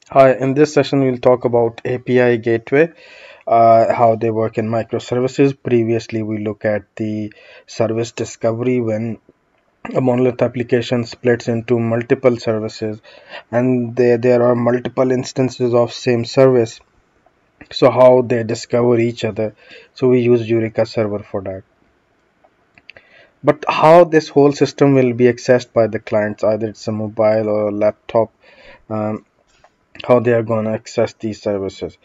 Hi, in this session we'll talk about API gateway, how they work in microservices. Previously, we look at the service discovery when a monolith application splits into multiple services and there are multiple instances of same service. So how they discover each other. So we use Eureka server for that. But how this whole system will be accessed by the clients, either it's a mobile or a laptop, um, how they are going to access these services.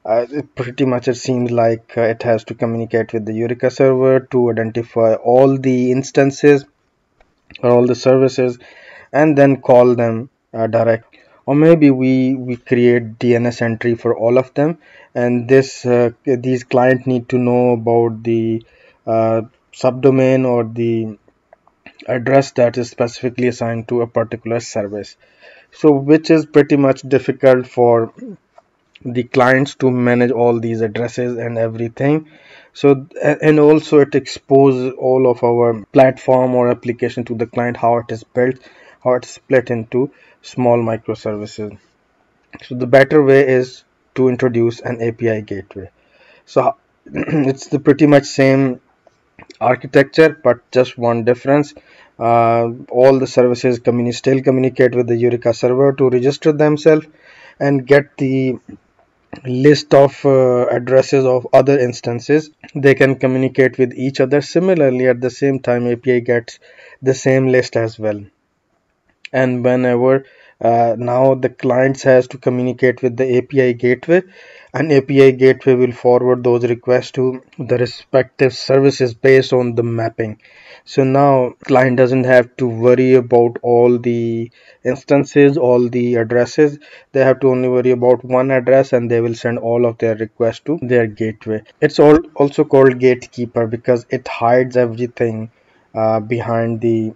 It seems like it has to communicate with the Eureka server to identify all the instances or all the services and then call them direct. Or maybe we create DNS entry for all of them, and these clients need to know about the uh, subdomain or the address that is specifically assigned to a particular service. So which is pretty much difficult for the clients to manage all these addresses and everything. So and also it exposes all of our platform or application to the client, how it is built, how it's split into small microservices. So the better way is to introduce an API gateway. So it's the pretty much same architecture, but just one difference. All the services still communicate with the Eureka server to register themselves and get the list of addresses of other instances. They can communicate with each other. Similarly, at the same time, API gets the same list as well. And whenever now the clients has to communicate with the API gateway, and API gateway will forward those requests to the respective services based on the mapping. So now client doesn't have to worry about all the instances, all the addresses. They have to only worry about one address, and they will send all of their requests to their gateway. It's all also called Gatekeeper because it hides everything behind the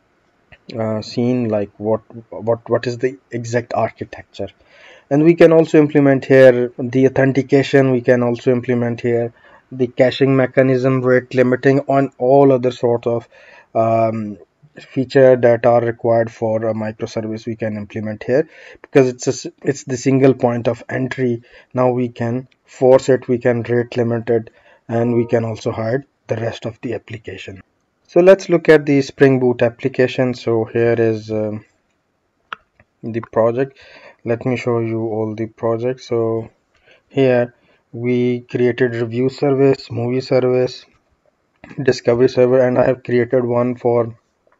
scene, like what is the exact architecture. And we can also implement here the authentication. We can also implement here the caching mechanism, rate limiting, on all other sort of um, feature that are required for a microservice. We can implement here because it's the single point of entry. Now we can force it, we can rate limit it, and we can also hide the rest of the application. So let's look at the Spring Boot application. So here is the project. Let me show you all the projects. So here we created review service, movie service, discovery server, and I have created one for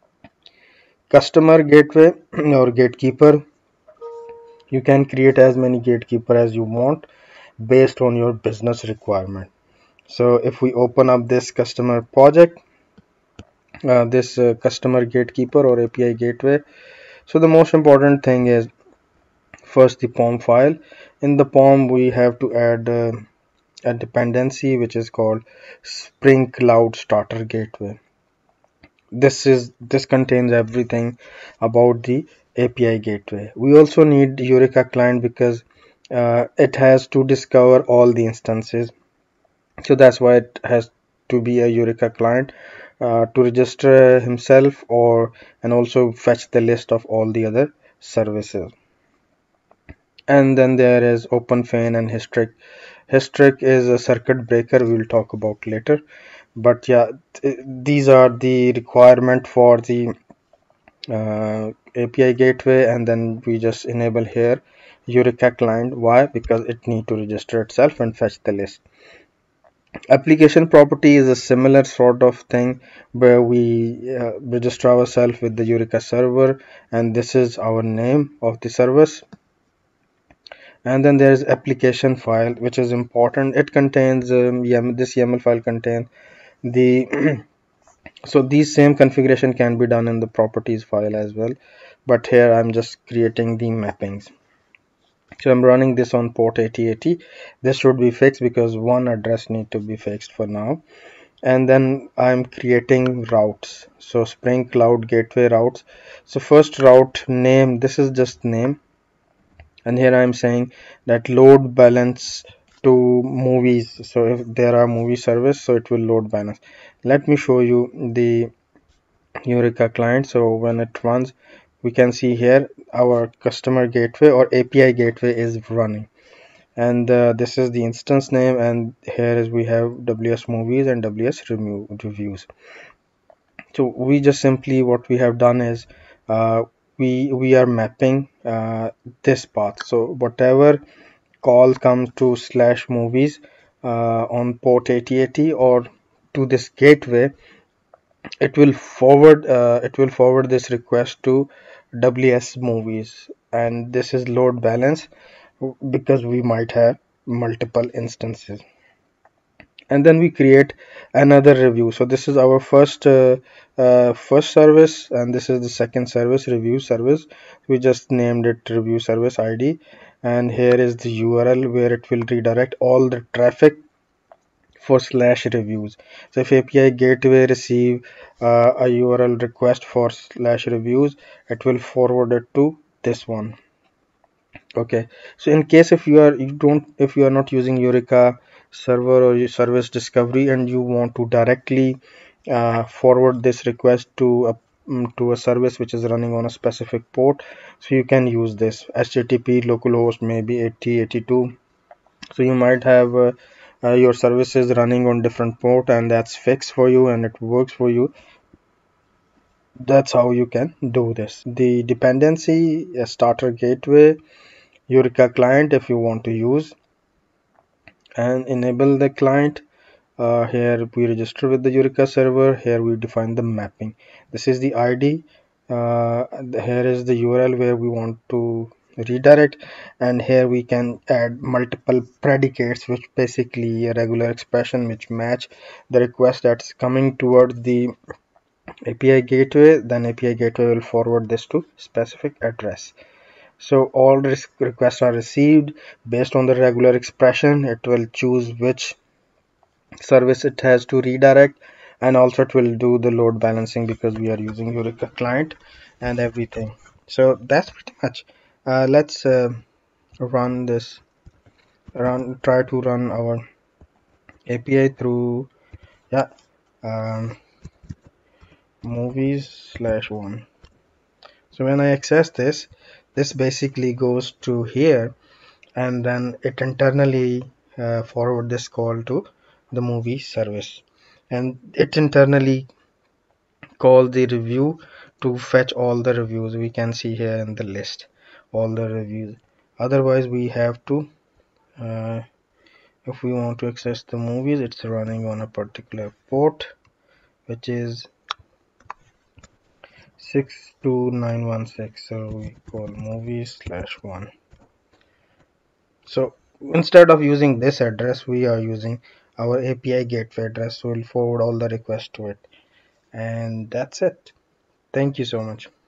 customer gateway or gatekeeper. You can create as many gatekeeper as you want based on your business requirement. So if we open up this customer project, this customer gatekeeper or API gateway, so the most important thing is first the POM file. In the POM we have to add a dependency which is called Spring Cloud Starter Gateway. This contains everything about the API gateway. We also need Eureka client because it has to discover all the instances. So that's why it has to be a Eureka client to register himself or and also fetch the list of all the other services. And then there is OpenFAN and Histric. Histric is a circuit breaker we will talk about later. But yeah, these are the requirement for the API gateway, and then we just enable here Eureka client. Why? Because it need to register itself and fetch the list. Application property is a similar sort of thing where we register ourselves with the Eureka server, and this is our name of the service. And then there is application file, which is important. It contains this YAML file contains the so these same configuration can be done in the properties file as well, but here I'm just creating the mappings. So I'm running this on port 8080. This should be fixed because one address need to be fixed for now. And then I'm creating routes. So Spring Cloud Gateway routes. So first route name, this is just name, and here I'm saying that load balance to movies. So if there are movie service, so it will load balance. Let me show you the Eureka client. So when it runs, we can see here our customer gateway or API gateway is running, and this is the instance name, and here is we have WS movies and WS reviews. So we just simply what we have done is uh, we are mapping this path. So whatever call comes to slash movies on port 8080 or to this gateway, it will forward this request to WS movies, and this is load balance because we might have multiple instances. And then we create another review. So this is our first service, and this is the second service, review service. We just named it review service ID, and here is the URL where it will redirect all the traffic for slash reviews. So if API gateway receive a URL request for slash reviews, it will forward it to this one. Okay, so in case if you are not using Eureka server or your service discovery, and you want to directly forward this request to a service which is running on a specific port, so you can use this HTTP localhost maybe 8082. So you might have your services running on different port, and that's fixed for you and it works for you. That's how you can do this. The dependency, a starter gateway, Eureka client if you want to use, and enable the client. Here we register with the Eureka server. Here we define the mapping. This is the ID. Here is the URL where we want to redirect, and here we can add multiple predicates, which basically a regular expression which match the request that's coming towards the API gateway. Then API gateway will forward this to specific address. So all requests are received based on the regular expression. It will choose which service it has to redirect, and also it will do the load balancing because we are using Eureka client and everything. So that's pretty much. Let's run this. Try to run our API through, yeah, um, movies/1. So when I access this basically goes to here, and then it internally forward this call to the movie service, and it internally call the review to fetch all the reviews. We can see here in the list all the reviews. Otherwise we have to if we want to access the movies, it's running on a particular port which is 62916. So we call movies/1. So instead of using this address, we are using our API gateway address. So we'll forward all the requests to it, and that's it. Thank you so much.